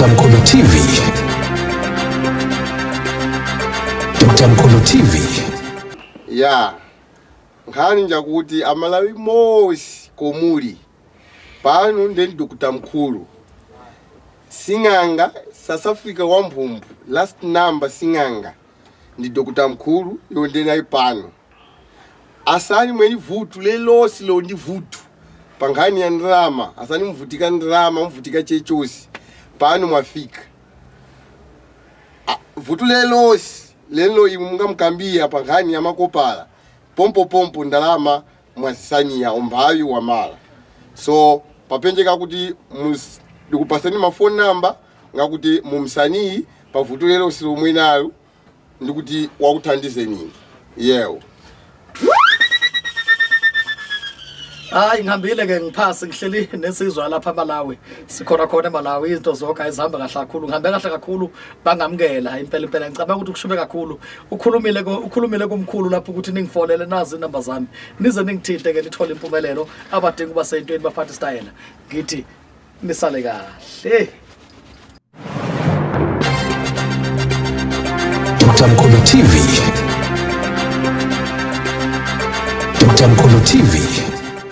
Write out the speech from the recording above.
Mhkulu TV. Mhkulu TV. Ya. Ngani njakuti amalawi mosi komuli. Pano ndeni Dr. Mhkulu. Sing'anga South Africa wamphumbu. Last number Sing'anga. Ndi Dr. Mhkulu yondeni ayipano. Asani mweni vutu lelosi lo ndi vutu. Pangani ya ndrama. Asani mvutika ndrama, mvutika chechosi. Pano mwafika. Vutu lelosi. Lelo imunga mkambia pangani ya makopala. Pompo ndalama mwasisani ya ombayu wa mala. So, papenje kakuti ndikupasani ma phone number ngakuti mumsanii pavutu lelo silo mwinayo ndikuti wakuthandize nini. Yeo. Hayi ngihambile ke ngiphasi ngihleli nesizwe lapha eMalawi sikhona eMalawi izinto zonke ayizihamba kahle kakhulu ngihambe kahle kakhulu bangamkela impela ngicabanga ukuthi kushume kakhulu ukhulumile kumkhulu lapho ukuthi ningifonele nazi inamba zami nize ningithinte ke nithole impumelelo abadinga kuba sentweni baphatha style ngithi nisale kahle Mhkulu TV. Mhkulu TV.